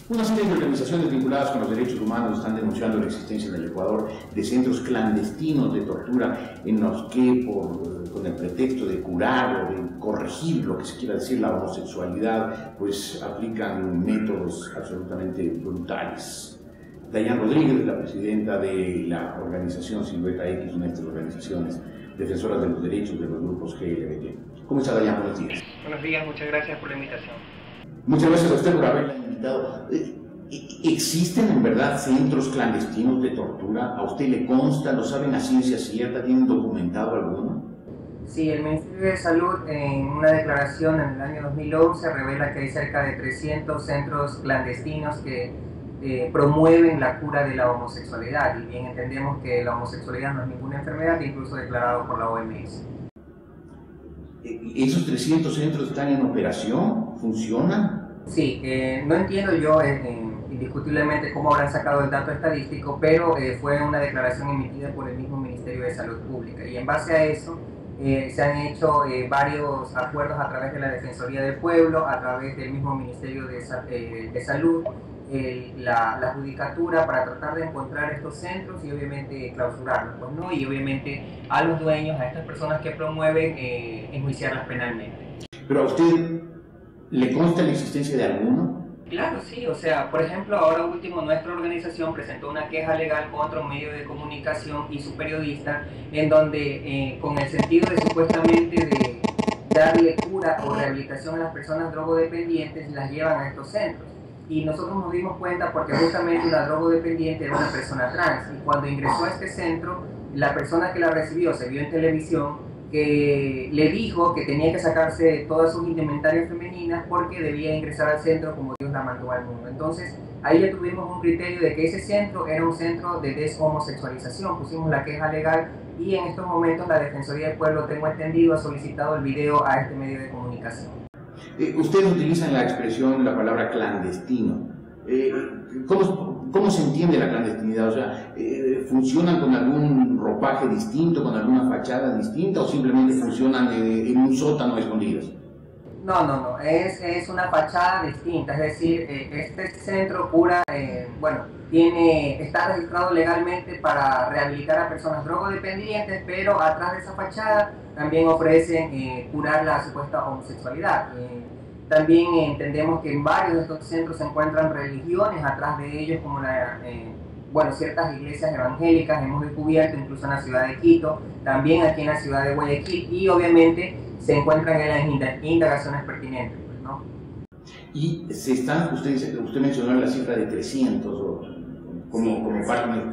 Una serie de organizaciones vinculadas con los derechos humanos están denunciando la existencia en el Ecuador de centros clandestinos de tortura en los que, con el pretexto de curar o de corregir lo que se quiera decir la homosexualidad, pues aplican métodos absolutamente brutales. Dayan Rodríguez, la presidenta de la organización Silueta X, una de estas organizaciones defensoras de los derechos de los grupos LGBT. ¿Cómo está, Dayan? Buenos días. Buenos días, muchas gracias por la invitación. Muchas gracias a usted por haberla invitado. ¿Existen en verdad centros clandestinos de tortura? ¿A usted le consta? ¿Lo saben a ciencia cierta? ¿Tienen documentado alguno? Sí, el Ministerio de Salud en una declaración en el año 2011 revela que hay cerca de 300 centros clandestinos que promueven la cura de la homosexualidad, y bien entendemos que la homosexualidad no es ninguna enfermedad, incluso declarado por la OMS. ¿Esos 300 centros están en operación? ¿Funcionan? Sí, no entiendo yo indiscutiblemente cómo habrán sacado el dato estadístico, pero fue una declaración emitida por el mismo Ministerio de Salud Pública, y en base a eso se han hecho varios acuerdos a través de la Defensoría del Pueblo, a través del mismo Ministerio de Salud, la judicatura, para tratar de encontrar estos centros y obviamente clausurarlos, pues, ¿no? Y obviamente a los dueños, a estas personas que promueven, enjuiciarlas penalmente. ¿Pero a usted le consta la existencia de alguno? Claro, sí, o sea, por ejemplo, ahora último nuestra organización presentó una queja legal contra un medio de comunicación y su periodista, en donde con el sentido de supuestamente de darle cura o rehabilitación a las personas drogodependientes, las llevan a estos centros. Y nosotros nos dimos cuenta porque justamente una drogodependiente era una persona trans, y cuando ingresó a este centro, la persona que la recibió se vio en televisión que le dijo que tenía que sacarse todas sus indumentarias femeninas porque debía ingresar al centro como Dios la mandó al mundo. Entonces ahí ya tuvimos un criterio de que ese centro era un centro de deshomosexualización, pusimos la queja legal, y en estos momentos la Defensoría del Pueblo, tengo entendido, ha solicitado el video a este medio de comunicación. Ustedes utilizan la expresión, la palabra clandestino. ¿Cómo se entiende la clandestinidad? O sea, ¿funcionan con algún ropaje distinto, con alguna fachada distinta, o simplemente funcionan en un sótano escondidos? No, es una fachada distinta, es decir, este centro cura, está registrado legalmente para rehabilitar a personas drogodependientes, pero atrás de esa fachada también ofrecen curar la supuesta homosexualidad. También entendemos que en varios de estos centros se encuentran religiones atrás de ellos, como ciertas iglesias evangélicas, hemos descubierto incluso en la ciudad de Quito, también aquí en la ciudad de Guayaquil, y obviamente se encuentran en las indagaciones pertinentes, ¿no? Y usted mencionó la cifra de 300, como parte de...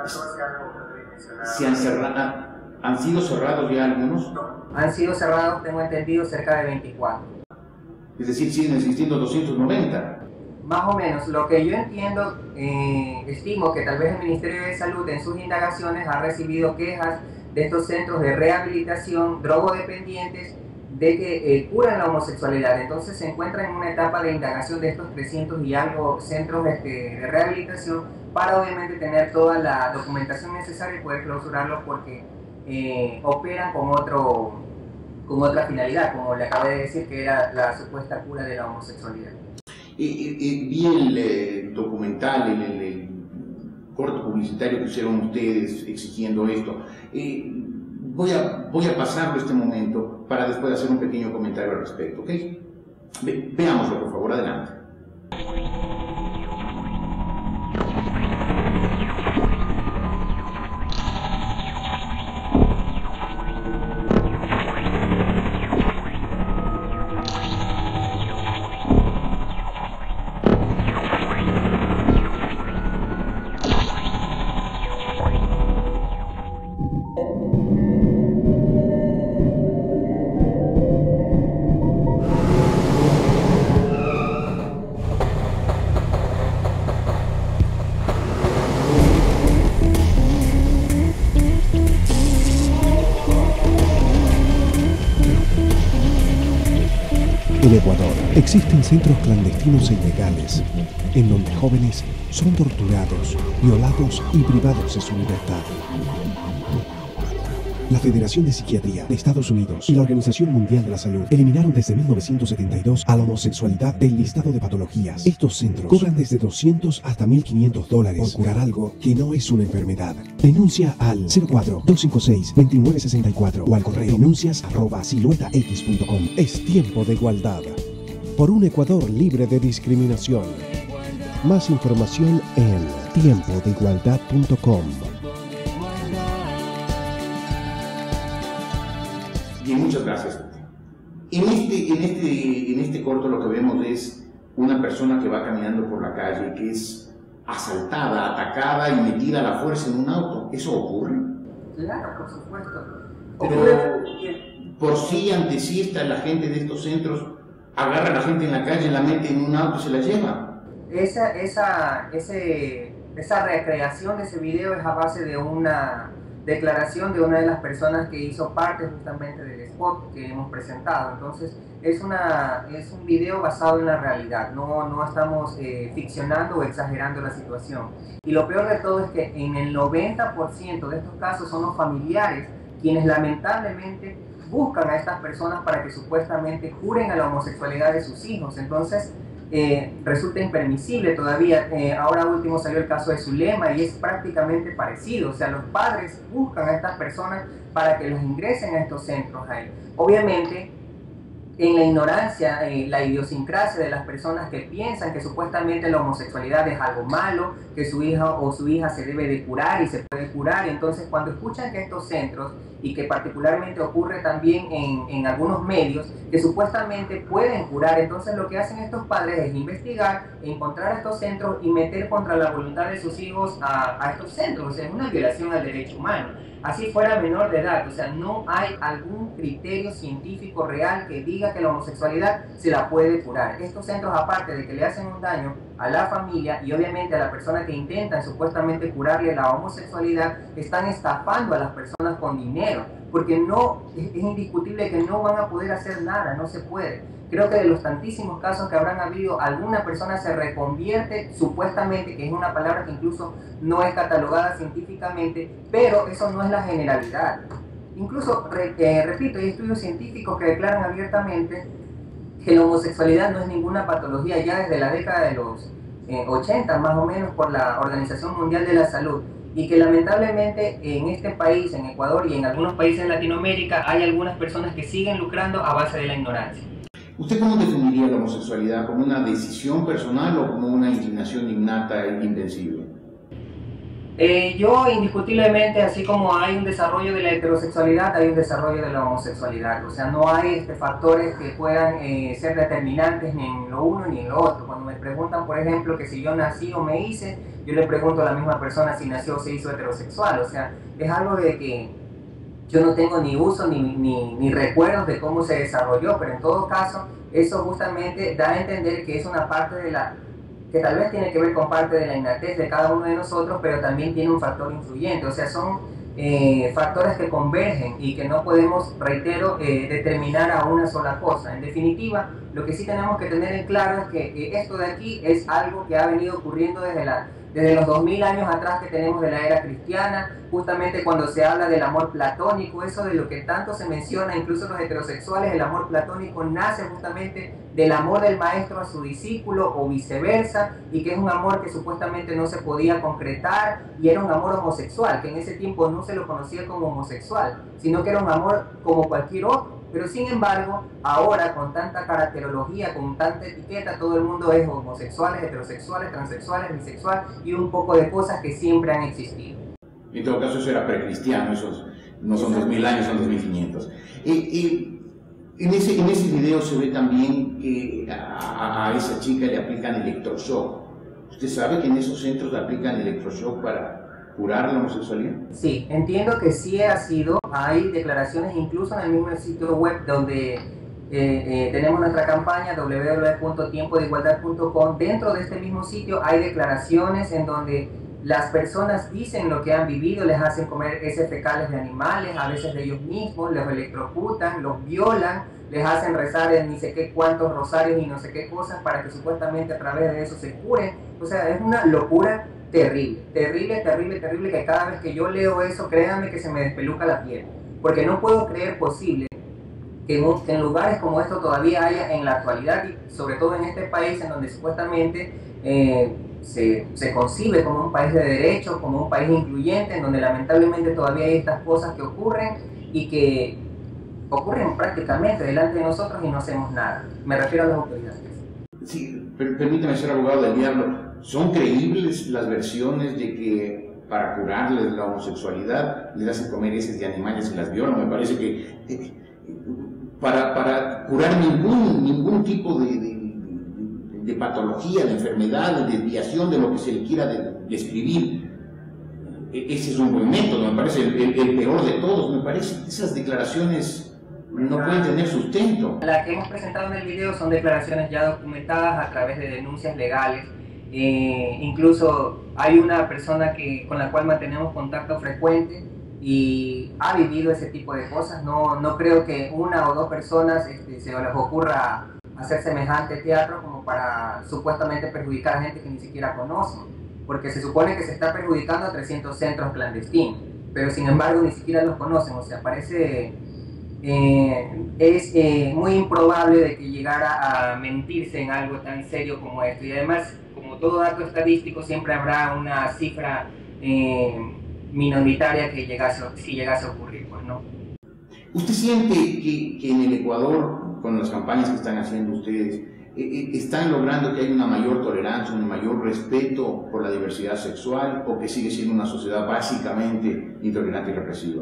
¿Han sido cerrados ya algunos? No, han sido cerrados, tengo entendido, cerca de 24. Es decir, siguen existiendo 290. Más o menos, lo que yo entiendo, estimo que tal vez el Ministerio de Salud en sus indagaciones ha recibido quejas de estos centros de rehabilitación drogodependientes de que curan la homosexualidad. Entonces se encuentran en una etapa de indagación de estos 300 y algo centros de rehabilitación, para obviamente tener toda la documentación necesaria y poder clausurarlos, porque operan con otra finalidad, como le acabé de decir, que era la supuesta cura de la homosexualidad. Vi el documental, el corto publicitario que hicieron ustedes exigiendo esto. Voy a pasarlo este momento para después hacer un pequeño comentario al respecto, ¿ok? Veámoslo, por favor, adelante. En Ecuador existen centros clandestinos e ilegales, en donde jóvenes son torturados, violados y privados de su libertad. La Federación de Psiquiatría de Estados Unidos y la Organización Mundial de la Salud eliminaron desde 1972 a la homosexualidad del listado de patologías. Estos centros cobran desde $200 hasta $1.500 por curar algo que no es una enfermedad. Denuncia al 04-256-2964 o al correo denuncias@siluetax.com. Es tiempo de igualdad. Por un Ecuador libre de discriminación. Más información en tiempodeigualdad.com. Bien, muchas gracias. En este corto lo que vemos es una persona que va caminando por la calle, que es asaltada, atacada y metida a la fuerza en un auto. ¿Eso ocurre? Claro, por supuesto. Pero por sí, ante sí, está la gente de estos centros, agarra a la gente en la calle, la mete en un auto y se la lleva. Esa recreación de ese video es a base de una declaración de una de las personas que hizo parte justamente del spot que hemos presentado. Entonces es un video basado en la realidad, no estamos ficcionando o exagerando la situación. Y lo peor de todo es que en el 90% de estos casos son los familiares quienes lamentablemente buscan a estas personas para que supuestamente juren a la homosexualidad de sus hijos. Entonces resulta impermisible todavía. Ahora último salió el caso de Zulema y es prácticamente parecido. O sea, los padres buscan a estas personas para que los ingresen a estos centros ahí. Obviamente, en la ignorancia, la idiosincrasia de las personas que piensan que supuestamente la homosexualidad es algo malo, que su hija o su hija se debe de curar y se puede curar. Entonces, cuando escuchan que estos centros, y que particularmente ocurre también en algunos medios, que supuestamente pueden curar, entonces lo que hacen estos padres es investigar, encontrar estos centros y meter contra la voluntad de sus hijos a estos centros. O sea, es una violación al derecho humano. Así fuera menor de edad, o sea, no hay algún criterio científico real que diga que la homosexualidad se la puede curar. Estos centros, aparte de que le hacen un daño a la familia y obviamente a la persona que intentan supuestamente curarle la homosexualidad, están estafando a las personas con dinero, porque es indiscutible que no van a poder hacer nada, no se puede. Creo que de los tantísimos casos que habrán habido, alguna persona se reconvierte supuestamente, que es una palabra que incluso no es catalogada científicamente, pero eso no es la generalidad. Incluso, repito, hay estudios científicos que declaran abiertamente que la homosexualidad no es ninguna patología ya desde la década de los 80 más o menos por la Organización Mundial de la Salud, y que lamentablemente en este país, en Ecuador y en algunos países de Latinoamérica, hay algunas personas que siguen lucrando a base de la ignorancia. ¿Usted cómo definiría la homosexualidad? ¿Como una decisión personal o como una inclinación innata e invencible? Yo indiscutiblemente, así como hay un desarrollo de la heterosexualidad, hay un desarrollo de la homosexualidad. O sea, no hay factores que puedan ser determinantes ni en lo uno ni en lo otro. Cuando me preguntan, por ejemplo, que si yo nací o me hice, yo le pregunto a la misma persona si nació o se hizo heterosexual. O sea, es algo de que yo no tengo ni uso ni recuerdos de cómo se desarrolló, pero en todo caso, eso justamente da a entender que es una parte de que tal vez tiene que ver con parte de la innatez de cada uno de nosotros, pero también tiene un factor influyente. O sea, son factores que convergen y que no podemos, reitero, determinar a una sola cosa. En definitiva, lo que sí tenemos que tener en claro es que esto de aquí es algo que ha venido ocurriendo desde los 2000 años atrás que tenemos de la era cristiana, justamente cuando se habla del amor platónico, eso de lo que tanto se menciona, incluso los heterosexuales, el amor platónico nace justamente del amor del maestro a su discípulo o viceversa, y que es un amor que supuestamente no se podía concretar y era un amor homosexual, que en ese tiempo no se lo conocía como homosexual, sino que era un amor como cualquier otro. Pero sin embargo, ahora con tanta caracterología, con tanta etiqueta, todo el mundo es homosexuales, heterosexuales, transexuales, bisexual y un poco de cosas que siempre han existido. En todo caso, eso era precristiano, esos no son 2000 años, son 2500. En ese video se ve también que a esa chica le aplican electroshock. ¿Usted sabe que en esos centros le aplican electroshock para curar la homosexualidad? Sí, entiendo que sí ha sido. Hay declaraciones incluso en el mismo sitio web donde tenemos nuestra campaña www.tiempodeigualdad.com. Dentro de este mismo sitio hay declaraciones en donde las personas dicen lo que han vivido, les hacen comer heces fecales de animales, a veces de ellos mismos, los electrocutan, los violan, les hacen rezar en ni sé qué cuántos rosarios y no sé qué cosas para que supuestamente a través de eso se curen. O sea, es una locura terrible, terrible, terrible, terrible, que cada vez que yo leo eso, créanme que se me despeluca la piel. porque no puedo creer posible que en lugares como esto todavía haya en la actualidad, y sobre todo en este país en donde supuestamente se concibe como un país de derecho, como un país incluyente, en donde lamentablemente todavía hay estas cosas que ocurren y que ocurren prácticamente delante de nosotros y no hacemos nada. Me refiero a las autoridades. Sí, permítame ser abogado del diablo. ¿Son creíbles las versiones de que para curarles la homosexualidad les hacen comer heces de animales y las violan? Me parece que para curar ningún tipo de patología, de enfermedad, de desviación, de lo que se le quiera describir, ese es un buen método, me parece el peor de todos. Me parece que esas declaraciones no pueden tener sustento. Las que hemos presentado en el video son declaraciones ya documentadas a través de denuncias legales. Incluso hay una persona con la cual mantenemos contacto frecuente y ha vivido ese tipo de cosas. No creo que una o dos personas se les ocurra hacer semejante teatro como para supuestamente perjudicar a gente que ni siquiera conocen, porque se supone que se está perjudicando a 300 centros clandestinos, pero sin embargo ni siquiera los conocen. O sea, es muy improbable de que llegara a mentirse en algo tan serio como esto. Y además, como todo dato estadístico, siempre habrá una cifra minoritaria que si llegase a ocurrir, pues no. ¿Usted siente que en el Ecuador, con las campañas que están haciendo ustedes, están logrando que haya una mayor tolerancia, un mayor respeto por la diversidad sexual, o que sigue siendo una sociedad básicamente intolerante y represiva?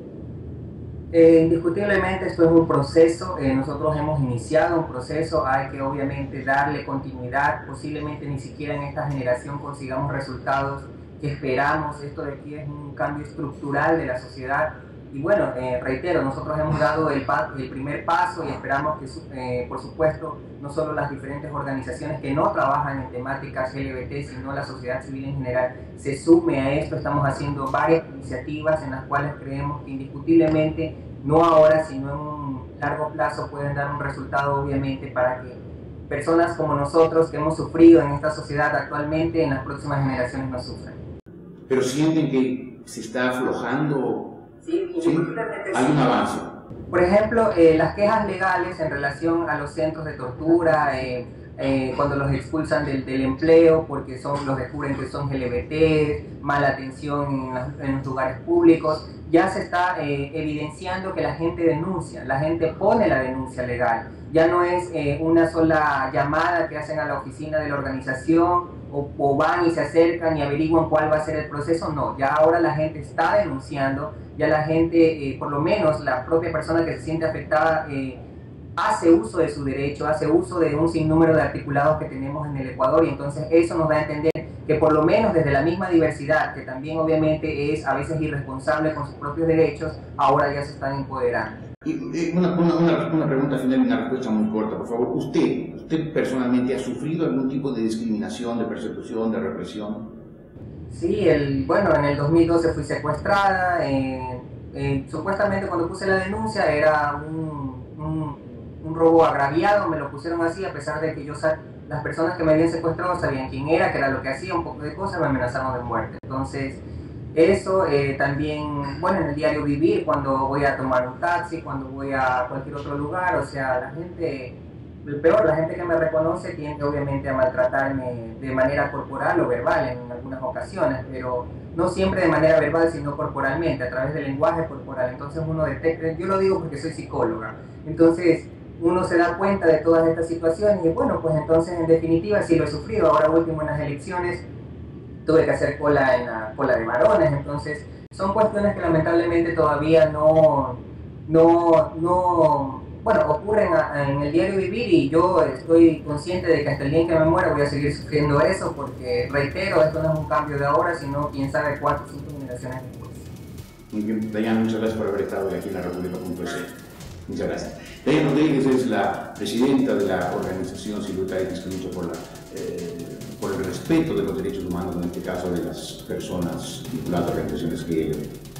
Indiscutiblemente esto es un proceso. Nosotros hemos iniciado un proceso, hay que obviamente darle continuidad. Posiblemente ni siquiera en esta generación consigamos resultados que esperamos. Esto de aquí es un cambio estructural de la sociedad. Y bueno, reitero, nosotros hemos dado el primer paso y esperamos que, por supuesto, no solo las diferentes organizaciones que no trabajan en temáticas LGBT, sino la sociedad civil en general, se sume a esto. Estamos haciendo varias iniciativas en las cuales creemos que indiscutiblemente, no ahora, sino en un largo plazo, pueden dar un resultado, obviamente, para que personas como nosotros, que hemos sufrido en esta sociedad actualmente, en las próximas generaciones no sufran. ¿Pero sienten que se está aflojando? Sí, hay un avance. Por ejemplo, las quejas legales en relación a los centros de tortura, cuando los expulsan del empleo porque los descubren que son LGBT, mala atención en los lugares públicos, ya se está evidenciando que la gente denuncia, la gente pone la denuncia legal. Ya no es una sola llamada que hacen a la oficina de la organización o van y se acercan y averiguan cuál va a ser el proceso. No, ya ahora la gente está denunciando, ya la gente, por lo menos la propia persona que se siente afectada, hace uso de su derecho, hace uso de un sinnúmero de articulados que tenemos en el Ecuador, y entonces eso nos da a entender que por lo menos desde la misma diversidad, que también obviamente es a veces irresponsable con sus propios derechos, ahora ya se están empoderando. Y una pregunta final y una respuesta muy corta, por favor. ¿Usted personalmente ha sufrido algún tipo de discriminación, de persecución, de represión? Sí, bueno, en el 2012 fui secuestrada. Supuestamente cuando puse la denuncia era un robo agraviado, me lo pusieron así, a pesar de que las personas que me habían secuestrado sabían quién era, que era lo que hacía, un poco de cosas, me amenazaron de muerte. Entonces, eso también, bueno, en el diario vivir, cuando voy a tomar un taxi, cuando voy a cualquier otro lugar, o sea, la gente que me reconoce tiende obviamente a maltratarme de manera corporal o verbal en algunas ocasiones, pero no siempre de manera verbal, sino corporalmente, a través del lenguaje corporal. Entonces uno detecta, yo lo digo porque soy psicóloga, entonces uno se da cuenta de todas estas situaciones y bueno, pues entonces en definitiva sí lo he sufrido. Ahora último en las elecciones tuve que hacer cola en la cola de varones, entonces son cuestiones que lamentablemente todavía ocurren en el diario vivir, y yo estoy consciente de que hasta el día en que me muera voy a seguir sufriendo eso, porque reitero, esto no es un cambio de ahora, sino quién sabe 4 o 5 generaciones después. Muy bien, Dayana, muchas gracias por haber estado aquí en la República.es. Muchas gracias. Dayana Rodríguez es la presidenta de la organización Silueta X, que lucha por el respeto de los derechos humanos, en este caso de las personas vinculadas a organizaciones LGBT.